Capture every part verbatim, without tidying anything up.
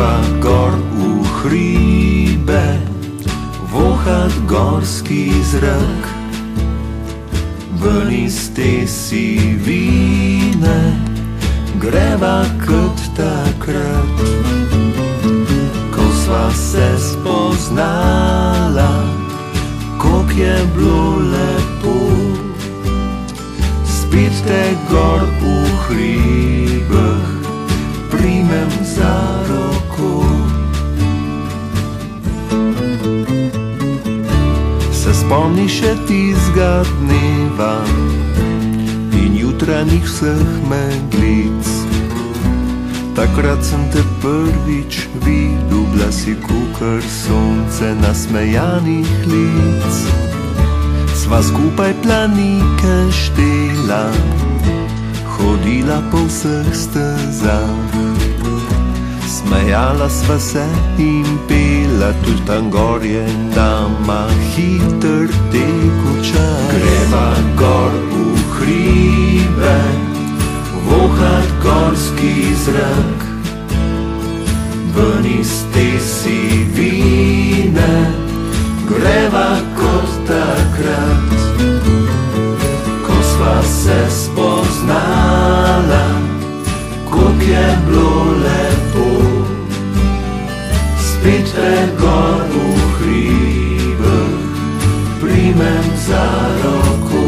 greva gor v hribe, vohat gorski zrak. Ven iz te sivine greva kot takrat, ko sva se spoznala, kolik je bilo lepo. Spet te gor v hribih primem za roko. Se spomniš še tizga dneva in jutranjih vseh meglic? Takrat sem te prvič videl, bila si kukar sonce nasmejanih lic. Sva skupaj planike štela, hodila po vseh stezah. Smejala sva se in pela, tudi tam gor je nama hiter tekel čas. Greva gor v hribe, vohat gorski zrak. Ven iz te sivine greva kot takrat, ko sva se spoznala, kolik je bilo lepo. Spet te gor v hribih primem za roko.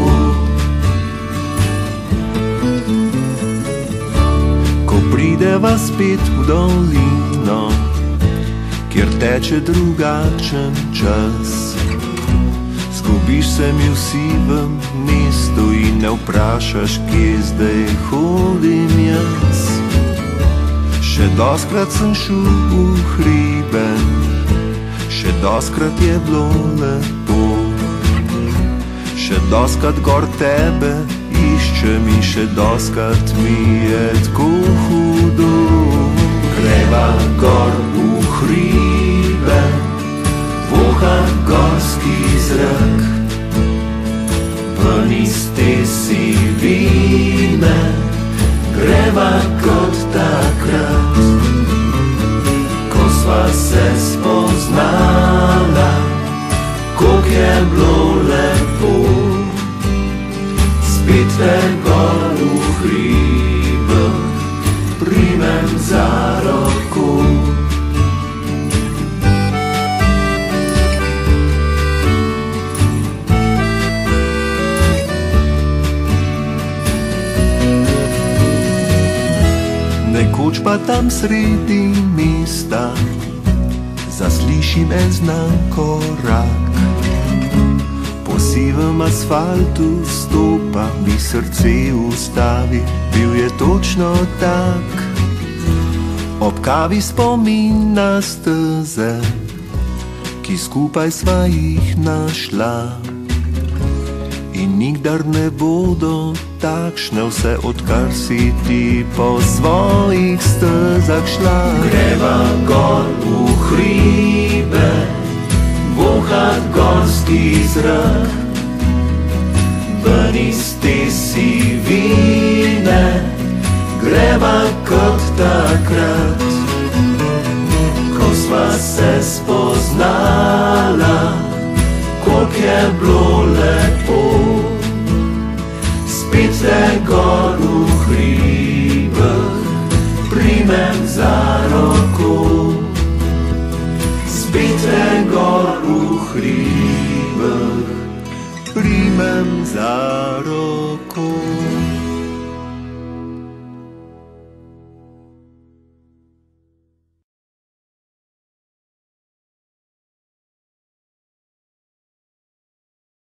Ko prideva spet v dolino, kjer teče drugačen čas, zgubiš se mi v sivem mestu in ne vprašaš, kje zdaj hodim jaz. Še doskrat sem šel v hribe, še doskrat je bilo lepo. Še doskrat gor tebe iščem in še doskrat mi je tako hudo. Greva gor v hribe, vohat gorski zrak. Ven iz te sivine greva kot takrat, ko sva se spoznala, kolik je bilo lepo. Spet te gor v hribih primem za roko. Nekoč pa tam sredi mesta zaslišim en znan korak. Po sivem asfaltu stopa, mi srce ustavi, bil je točno tak. Ob kavi spomin na steze, ki skupaj sva jih našla. In nikdar ne bodo takšne, vse odkar si ti po svojih stezah šla. Greva gor v hribe, vohat gorski zrak. Ven iz te sivine greva kot takrat, ko sva se spoznala, kolik je bilo lepo. Spet te gor v hribih primem za roko. Spet te gor v hribih primem za